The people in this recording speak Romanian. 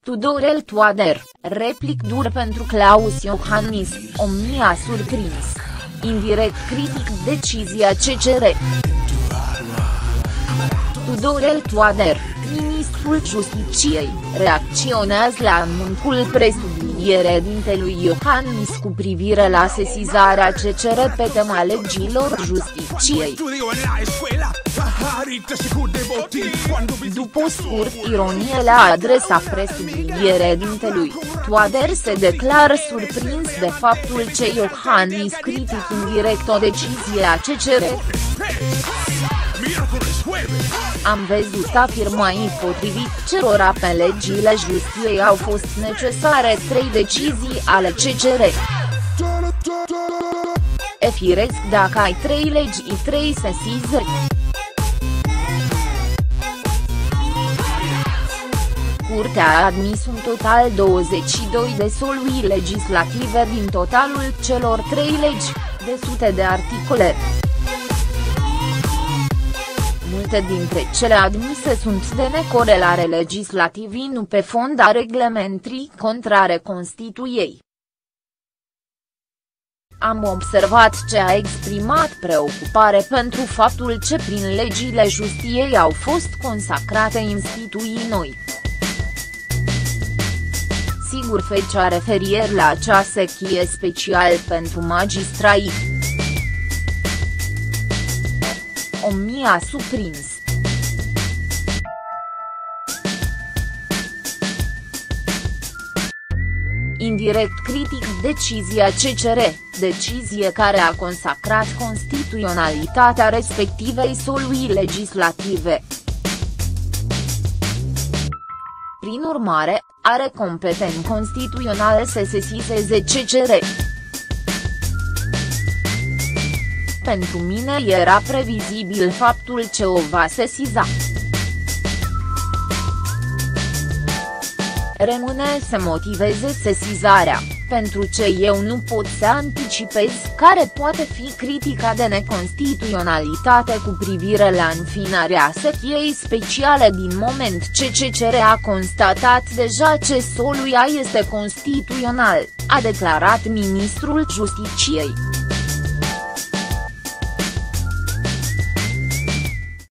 Tudorel Toader, replic dur pentru Claus Iohannis, Omnia surprins. Indirect critic decizia CCR. Tudorel Toader, ministrul Justiciei, reacționează la anunțul presubliniere-dintelui Iohannis cu privire la sesizarea CCR pe tema legilor Justiciei. După o scurt ironie la adresa presubliniere-dintelui, Toader se declară surprins de faptul ce Iohannis critic indirect o decizie a CCR. Am văzut afirmații potrivit cărora pe legile justiției au fost necesare 3 decizii ale CCR. E firesc dacă ai 3 legi și 3 sesizări. Curtea a admis un total 22 de soluții legislative din totalul celor 3 legi, de sute de articole. Multe dintre cele admise sunt de necorelare legislativă nu pe fond a reglementării contrare Constituției. Am observat ce a exprimat preocupare pentru faptul ce prin legile justiției au fost consacrate instituții noi. Sigur făcea referire la acea sechie special pentru magistrai. Omnia surprins. Indirect critic decizia CCR, decizie care a consacrat constituționalitatea respectivei soluții legislative. Prin urmare, are competențe constituționale să sesizeze CCR. Pentru mine era previzibil faptul ce o va sesiza. Rămâne să motiveze sesizarea, pentru ce eu nu pot să anticipez care poate fi critica de neconstituționalitate cu privire la înfinarea sechiei speciale din moment ce CCR a constatat deja ce soluția este constituțional, a declarat ministrul Justiciei.